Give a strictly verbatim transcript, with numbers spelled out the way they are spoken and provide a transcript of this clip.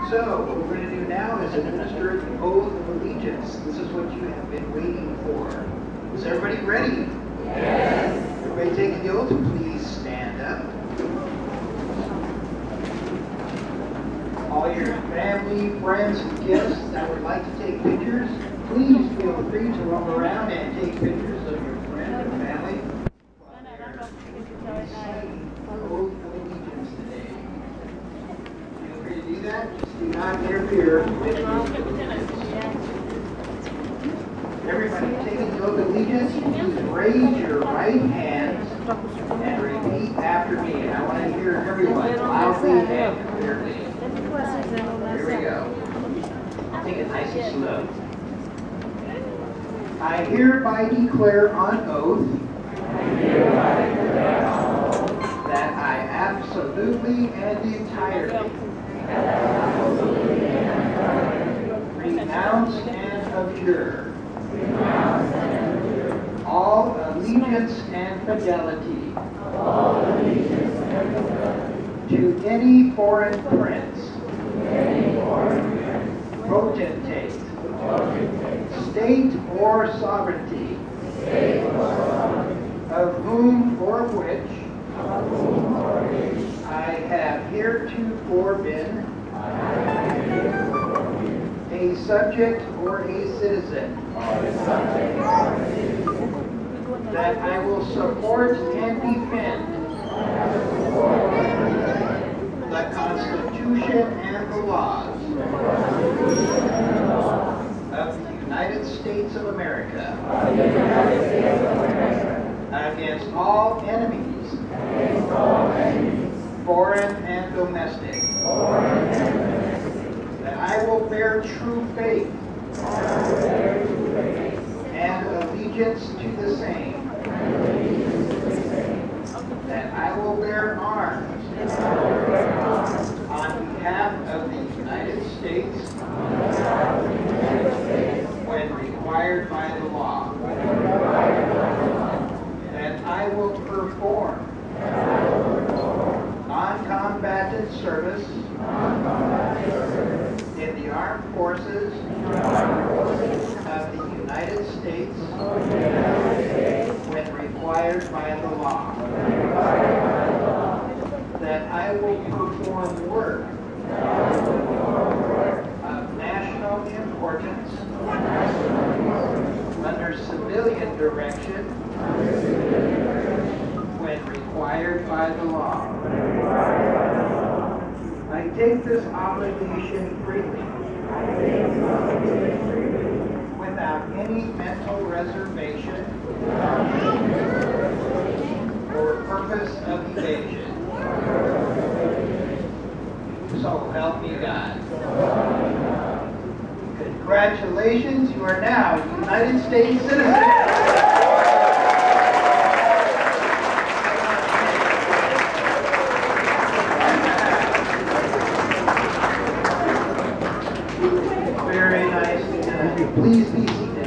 So, what we're going to do now is administer the oath of allegiance. This is what you have been waiting for. Is everybody ready? Yes. Everybody taking the oath, please stand up. All your family, friends, and guests that would like to take pictures, please feel free to roam around and take pictures of your friend and family while they're reciting the oath of allegiance today. Feel free to do that. Just do not interfere with the oath of allegiance. Everybody taking the oath of allegiance, please raise your right hands and repeat after me. And I want to hear everyone loudly and clearly. Here we go. I'll take it nice and slow. I hereby declare on oath that I absolutely and entirely renounce and abjure all allegiance and fidelity to any foreign prince, potentate, state or sovereignty, of whom or which I have heretofore been a subject or a citizen, that I will support and defend the Constitution and the laws of the United States of America against all enemies, foreign and domestic, that I will bear true faith and allegiance to the same, that I will bear arms on behalf of the United States when required by the law, that I will perform non-combatant service in the armed forces of the United States when required by the law, that I will perform work of national importance under civilian direction when required by the law. I take this obligation freely without any mental reservation or purpose of evasion. So help me God. Congratulations, you are now United States citizens. Very nice. Please be seated.